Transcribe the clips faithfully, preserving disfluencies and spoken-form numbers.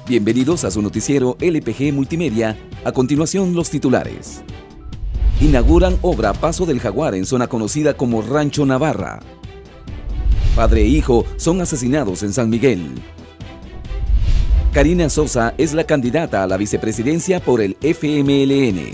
Bienvenidos a su noticiero L P G Multimedia. A continuación, los titulares. Inauguran obra Paso del Jaguar en zona conocida como Rancho Navarra. Padre e hijo son asesinados en San Miguel. Karina Sosa es la candidata a la vicepresidencia por el F M L N.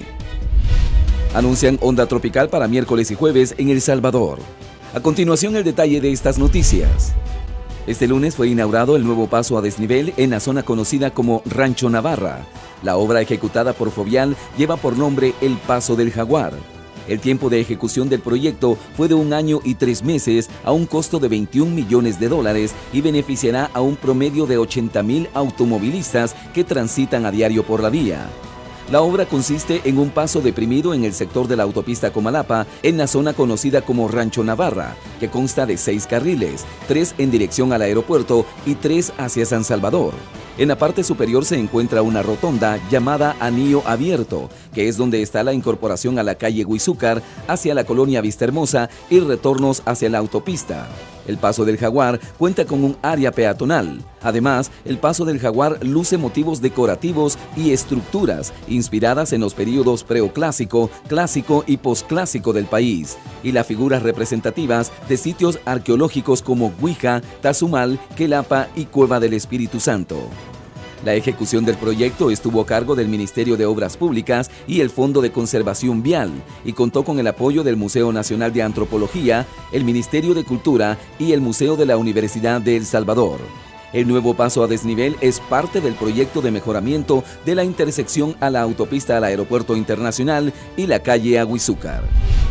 Anuncian onda tropical para miércoles y jueves en El Salvador. A continuación, el detalle de estas noticias. Este lunes fue inaugurado el nuevo paso a desnivel en la zona conocida como Rancho Navarra. La obra ejecutada por Fovial lleva por nombre El Paso del Jaguar. El tiempo de ejecución del proyecto fue de un año y tres meses a un costo de veintiún millones de dólares y beneficiará a un promedio de ochenta mil automovilistas que transitan a diario por la vía. La obra consiste en un paso deprimido en el sector de la autopista Comalapa, en la zona conocida como Rancho Navarra, que consta de seis carriles, tres en dirección al aeropuerto y tres hacia San Salvador. En la parte superior se encuentra una rotonda llamada Anillo Abierto, que es donde está la incorporación a la calle Huizúcar hacia la colonia Vistahermosa y retornos hacia la autopista. El Paso del Jaguar cuenta con un área peatonal. Además, el Paso del Jaguar luce motivos decorativos y estructuras inspiradas en los períodos preoclásico, clásico y posclásico del país, y las figuras representativas de sitios arqueológicos como Huija, Tazumal, Quelapa y Cueva del Espíritu Santo. La ejecución del proyecto estuvo a cargo del Ministerio de Obras Públicas y el Fondo de Conservación Vial y contó con el apoyo del Museo Nacional de Antropología, el Ministerio de Cultura y el Museo de la Universidad de El Salvador. El nuevo paso a desnivel es parte del proyecto de mejoramiento de la intersección a la autopista al Aeropuerto Internacional y la calle Huizúcar.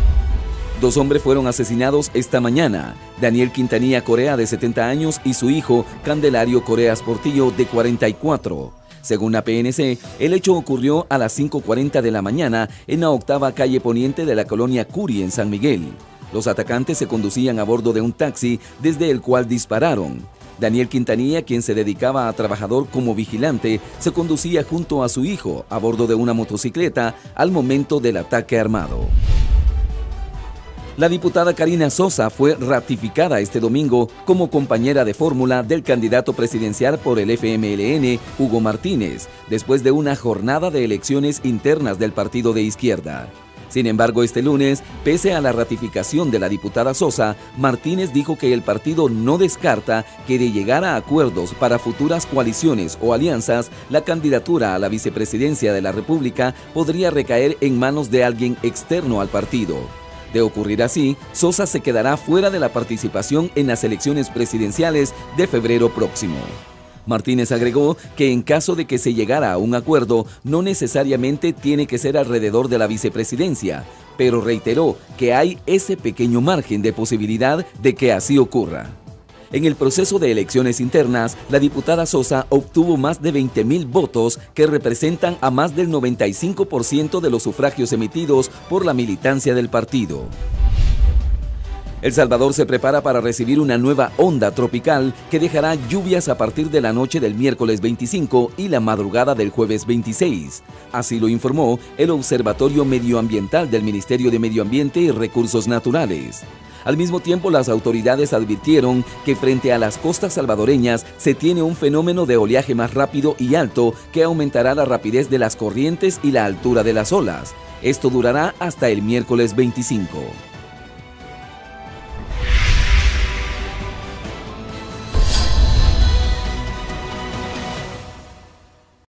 Dos hombres fueron asesinados esta mañana, Daniel Quintanilla Corea, de setenta años, y su hijo, Candelario Coreas Portillo, de cuarenta y cuatro. Según la P N C, el hecho ocurrió a las cinco cuarenta de la mañana en la octava calle poniente de la colonia Curi, en San Miguel. Los atacantes se conducían a bordo de un taxi, desde el cual dispararon. Daniel Quintanilla, quien se dedicaba a trabajador como vigilante, se conducía junto a su hijo a bordo de una motocicleta al momento del ataque armado. La diputada Karina Sosa fue ratificada este domingo como compañera de fórmula del candidato presidencial por el F M L N, Hugo Martínez, después de una jornada de elecciones internas del partido de izquierda. Sin embargo, este lunes, pese a la ratificación de la diputada Sosa, Martínez dijo que el partido no descarta que de llegar a acuerdos para futuras coaliciones o alianzas, la candidatura a la vicepresidencia de la República podría recaer en manos de alguien externo al partido. De ocurrir así, Sosa se quedará fuera de la participación en las elecciones presidenciales de febrero próximo. Martínez agregó que en caso de que se llegara a un acuerdo, no necesariamente tiene que ser alrededor de la vicepresidencia, pero reiteró que hay ese pequeño margen de posibilidad de que así ocurra. En el proceso de elecciones internas, la diputada Sosa obtuvo más de veinte mil votos que representan a más del noventa y cinco por ciento de los sufragios emitidos por la militancia del partido. El Salvador se prepara para recibir una nueva onda tropical que dejará lluvias a partir de la noche del miércoles veinticinco y la madrugada del jueves veintiséis. Así lo informó el Observatorio Medioambiental del Ministerio de Medio Ambiente y Recursos Naturales. Al mismo tiempo, las autoridades advirtieron que frente a las costas salvadoreñas se tiene un fenómeno de oleaje más rápido y alto que aumentará la rapidez de las corrientes y la altura de las olas. Esto durará hasta el miércoles veinticinco.